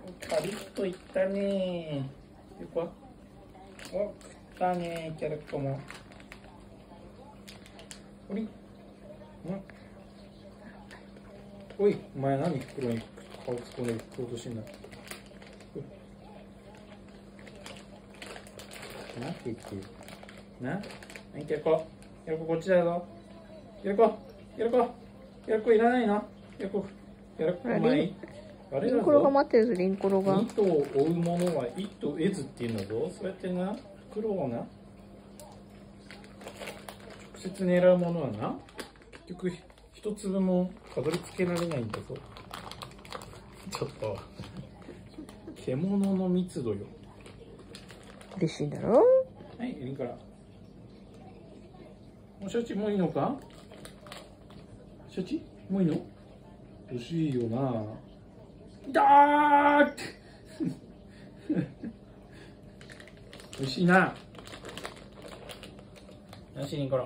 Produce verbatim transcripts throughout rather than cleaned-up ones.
カリッといったねー。よくわお、食ったねー、キャラクターも。おりん。おい、お前何袋に顔突っ込んで食おうとしてんだ。なって言ってる。な、はい、キャラコ。キャラコこっちだぞ。キャラコ、キャラコ、キャラコいらないの？キャラコ、キャラコお前。あれだぞ。 リンコロが待ってるぞ、リンコロが。 二とを追うものは一と得ずっていうんだぞ。そうやってな、袋をな、直接狙うものはな、結局一粒もたどり着けられないんだぞ。ちょっと、獣の密度よ。 嬉しいんだろ？ はい、エリンから。もう処置もういいのか？処置もういいの？欲しいよな。だーって美味しいな。よし、リンコロ。よ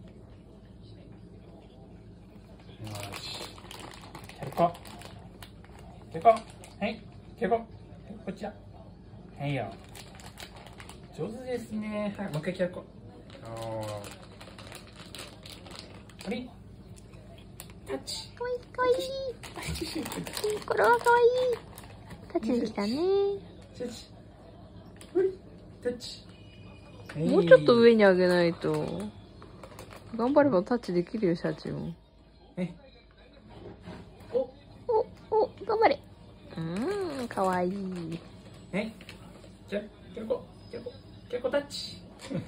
し。キャラコ。キャラコ。はい。キャラコ。こっちだ。はいよ。上手ですね。はい、もう一回キャラコ。おー。あれ？タッチ。 かわいい、かわいい。リンコロはかわいい。タッチできたね。 タッチ。ほい。タッチ。 もうちょっと上に上げないと。頑張ればタッチできるよ、シャチも。 お、 お、お、頑張れ。うーん、かわいい。 え、キャラ、キャラコ、キャラコ、キャラコタッチ。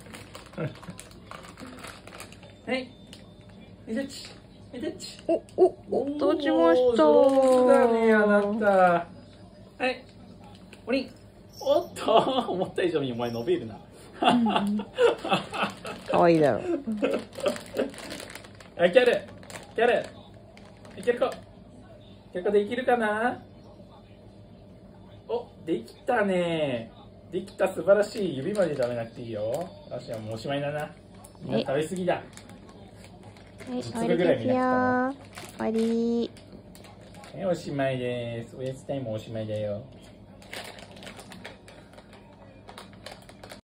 はい。タッチ。タッチ。 お、お、お、立ちました。 上手だね、あなた。はい。おりん。おっと、思った以上にお前伸びるな。 かわいいだろ。 はい、キャル。キャル。キャルコ。キャルコできるかな。お、できたね。できた、素晴らしい。指まで食べなくていいよ。よし、もうおしまいだな。みんな食べ過ぎだ。 はい、終わりですよ。終わり。 はい、おしまいです。おやつタイムおしまいだよ。